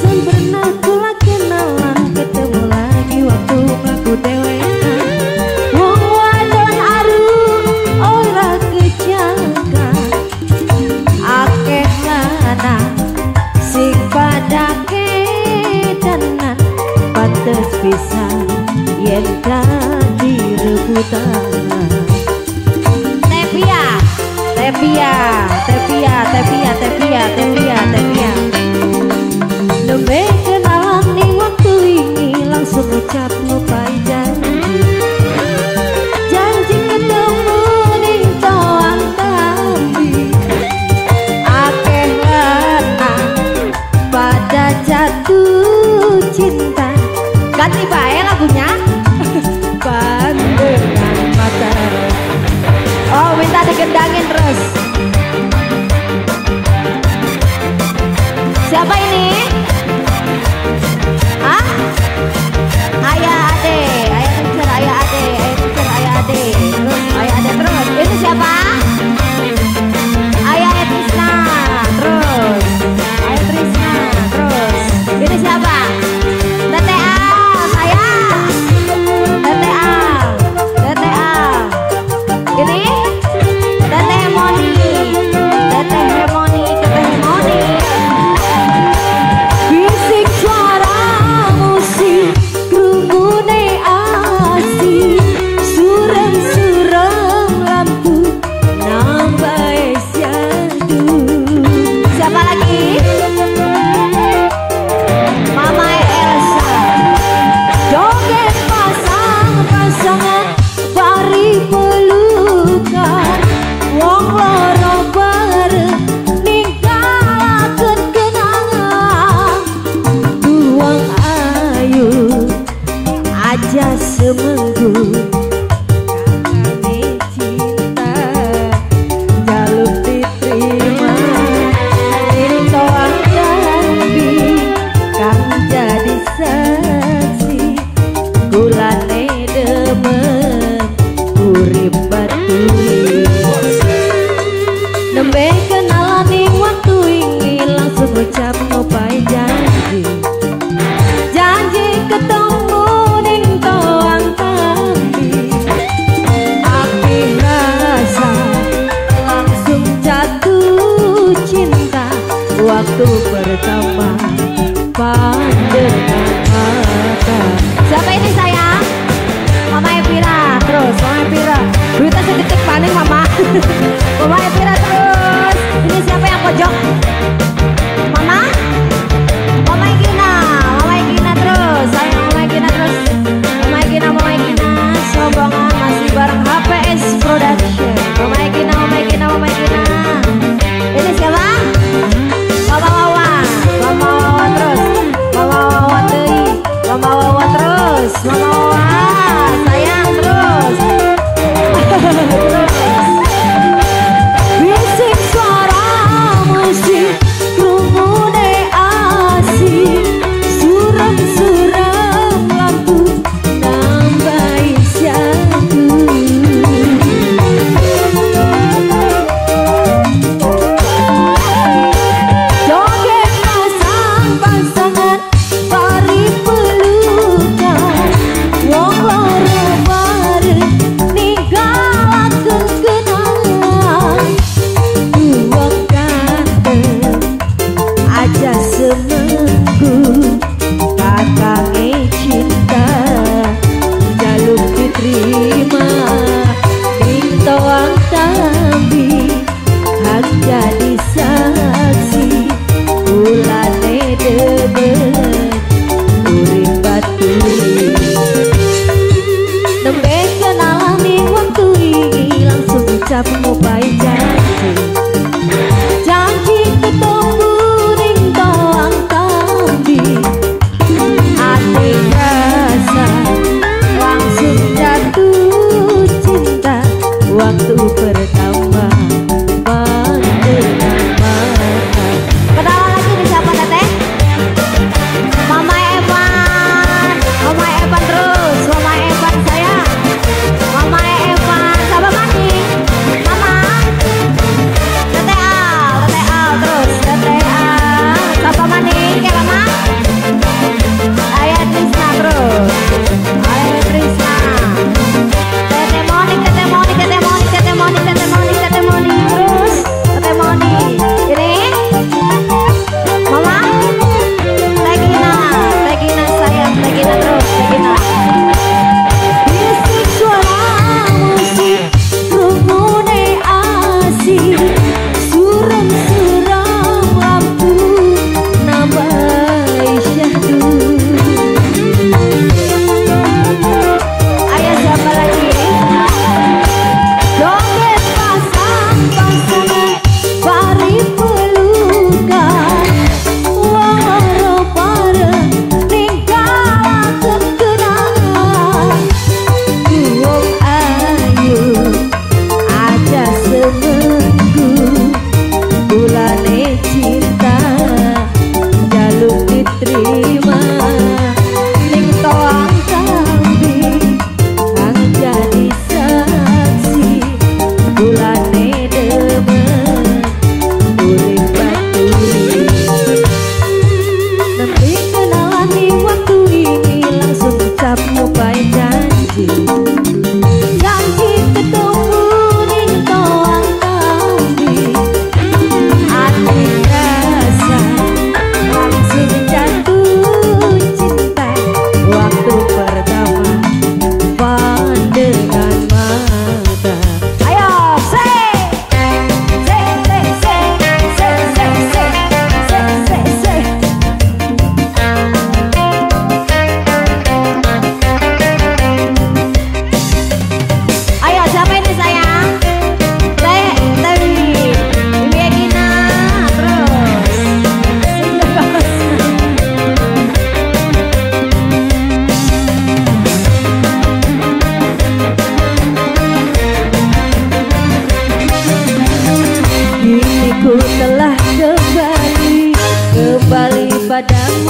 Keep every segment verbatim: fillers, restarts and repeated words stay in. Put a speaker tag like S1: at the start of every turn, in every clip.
S1: Sempurna kula kenalan ketemu lagi waktu aku dewean. Wong wadon aru ora kejaga, akeh lanang sing pada kedanan, pantes pisan yen dadi rebutan. Tepia, tepia, tepia, tepia, tepia, tepia, tepia. Nembe kenalan ning waktu ini langsung ucap ngupai janji. Janji ketemu ning toang tapi akeh lanang pada jatuh cinta. Ganti bae lagunya. Pandangan mata. Oh, minta digendangin terus. Siapa ini?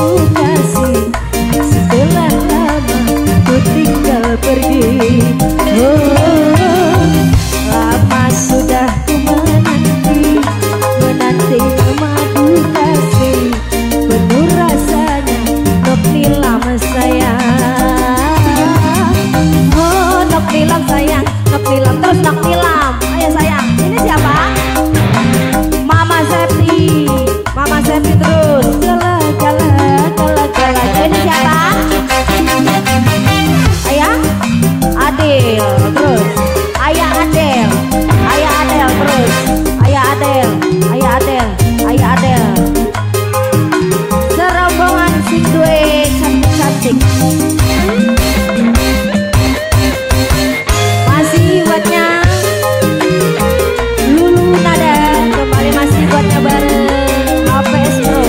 S1: kasih. Setelah lama ku tinggal pergi. Oh, lama sudah ku menanti, menanti madu kasih. Penuh rasanya nok nilam sayang. Oh, nok nilam sayang, nok nilam terus nok nilam. Ayo sayang, ini siapa? Mama Septi, Mama Septi terus. Gala gala gala gala. Ini siapa? Ayah Adil terus. Ayah Adel, Ayah Adel terus. Ayah Adel, Ayah Adel, Ayah Adel. Serombongan sing duwe cantik-cantik. Masih buatnya Lulu Nada, kembali masih buatnya bareng H P S Pro.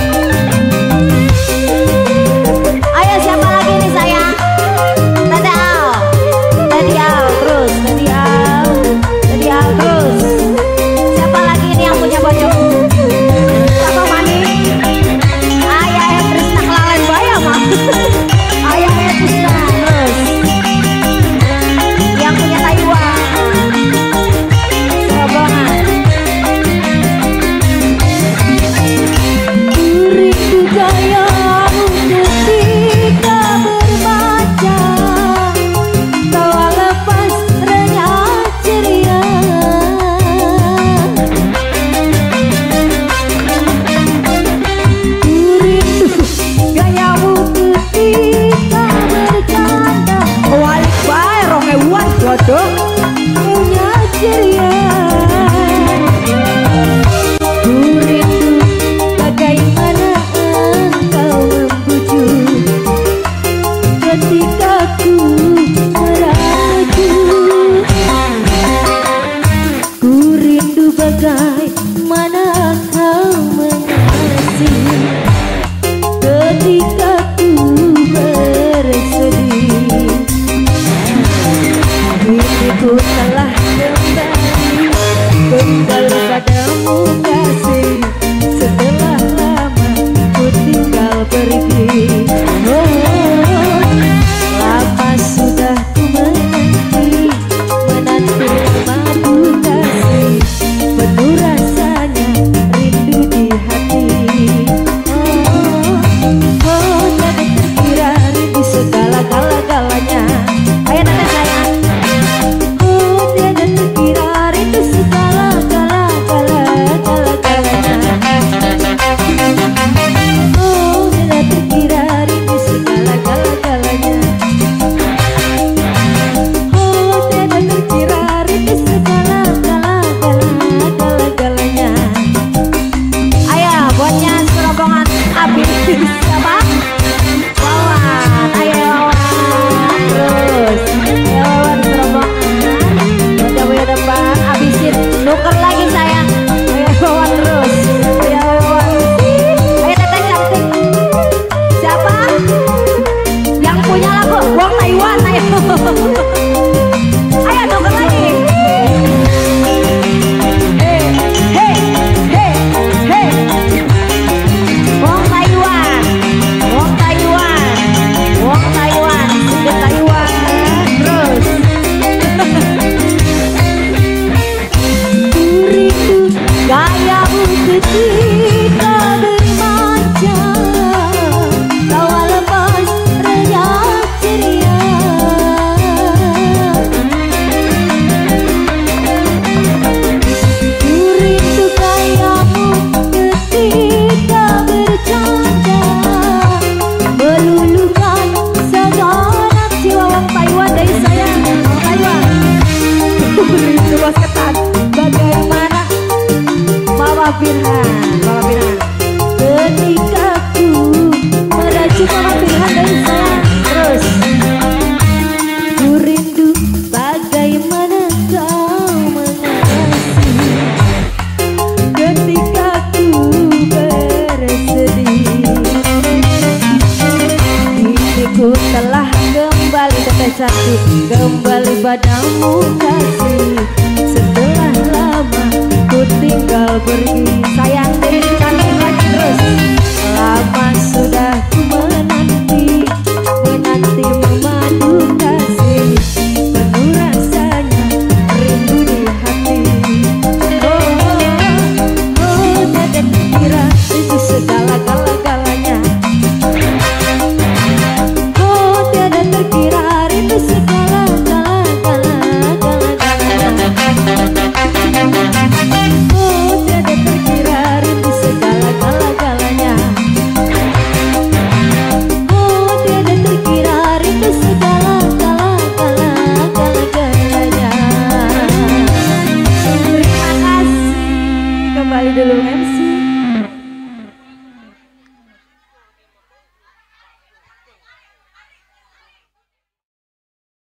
S1: Ayo siapa lagi nih sayang? Tadi Al, Tadi Al terus, Tadi Al, Tadi Al terus. Siapa lagi nih yang punya baju? Apa mani? Ayah yang Krisna kelalen bayar mah. Ayah yang Krisna terus. Yang punya Taiwan. Serombongan. Rindu gayamu ketika berbaca, tawa lepas renyah ceria. Rindu gayamu ketika bercanda, walik bae rong ewan bodoh renyah ceria. Rindu bagaimana engkau membujuk ketika ku merajuk. Ku rindu bagaimana kau mengasihi ketika ku bersedih. Kini ku telah kembali, kembali padamu kasih. Setelah lama ku tinggal pergi. Oh, lama sudah ku menanti, menanti madu kasih. Penuh rasanya rindu di hati. Oh, oh, tiada terkira rindu segala-gala-galanya. Ayo nenek sayang. Oh, tiada terkira rindu segala-gala-gala-gala-galanya. Oh, tiada terkira rindu segala-gala-galanya. Oh, tiada terkira rindu segala-gala-gala-galanya. Ayo, buatnya serombongan Abi. Siapa? Wawan. Ayo Wawan terus. Ayo Wawan serombongan. Buat depan habisin. Nuker lagi sayang. Ayo Wawan terus. Ayo Wawan. Ayo teteh cantik. Siapa? Yang punya lagu Wong Taiwan. Ayo. Ayo nuker lagi. Hey, hey, hey, hey. Wong Taiwan, Wong Taiwan, Wong Taiwan, sudah Taiwan terus. Rindu gayamu ketika bermanja, tawa lepas renyah ceria. Rindu gayamu ketika bercanda, meluluhkan segenap jiwa. Wong Taiwan dari saya, Wong Taiwan. Rindu bos ketat, bagaimana Mama Firhan, Mama Firhan. Ketika ku merajuk Mama Firhan dari saya terus. Ku rindu bagaimana kau mengasihi ketika ku bersedih. Kini ku telah kembali teteh cantik, kembali padamu kasih. Setelah lama ku tinggal pergi. Sayang diri cantik lagi terus. Lama sudah kembali dulu M C.